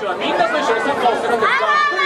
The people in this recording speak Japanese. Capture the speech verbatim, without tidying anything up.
はみんなと一緒にサッカーをするんですが、